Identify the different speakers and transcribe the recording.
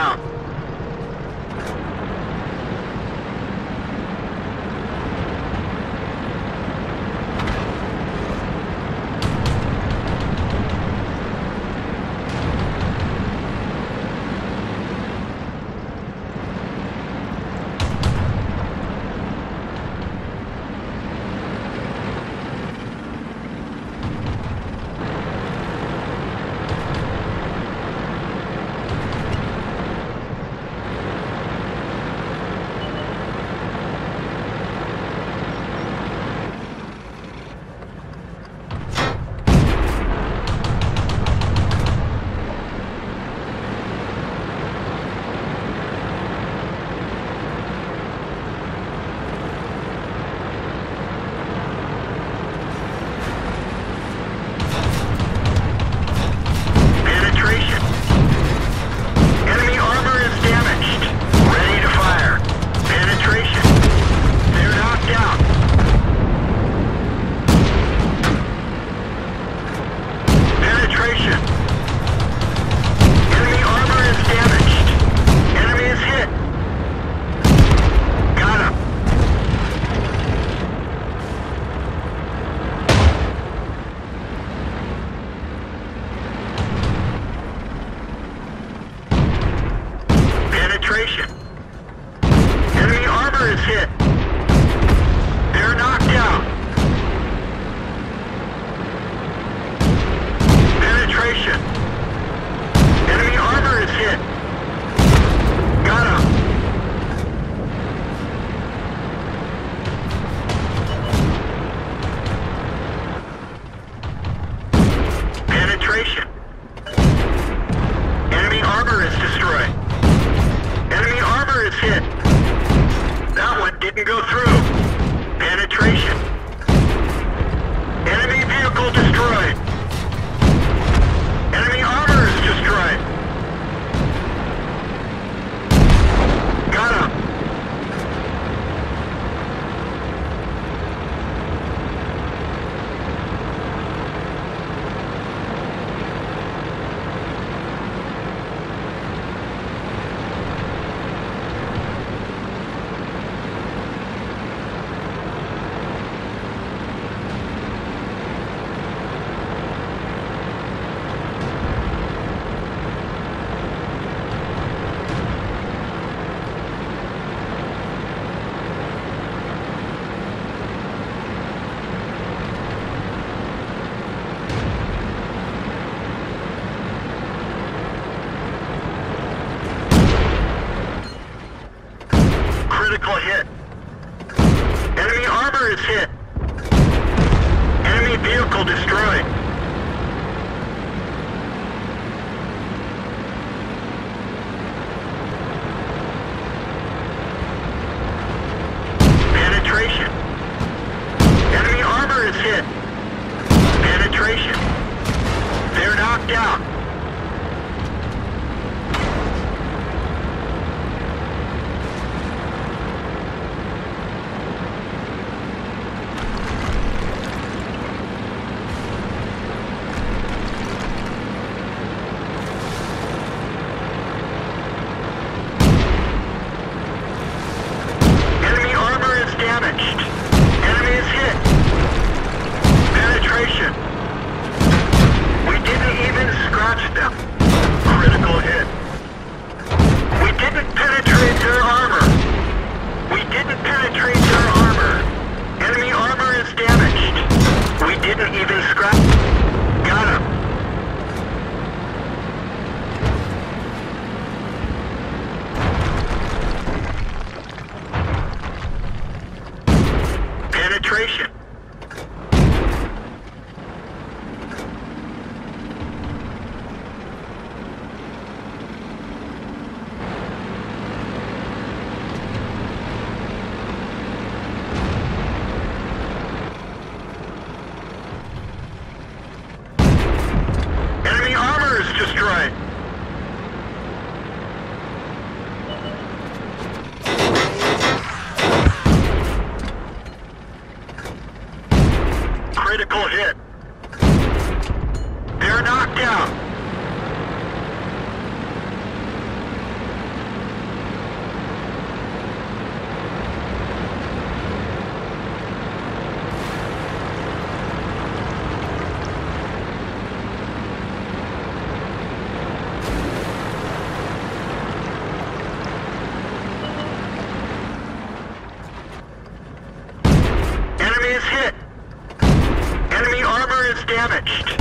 Speaker 1: down. Enemy armor is hit. They're knocked out. Penetration. Enemy armor is hit. Got him. Penetration. Enemy armor is destroyed. Enemy armor is hit. That one didn't go through. Penetration. Enemy vehicle destroyed. Enemy armor is destroyed. Got him. Critical hit. Enemy armor is hit. Enemy vehicle destroyed. Penetration. Enemy armor is hit. Penetration. They're knocked out. Damaged. Enemy is hit. Penetration. We didn't even scratch them. Critical hit. We didn't penetrate their armor. We didn't penetrate their armor. Enemy armor is damaged. We didn't even scratch. Got him. Penetration. Enemy armor is destroyed. Critical hit. They're knocked out. damaged.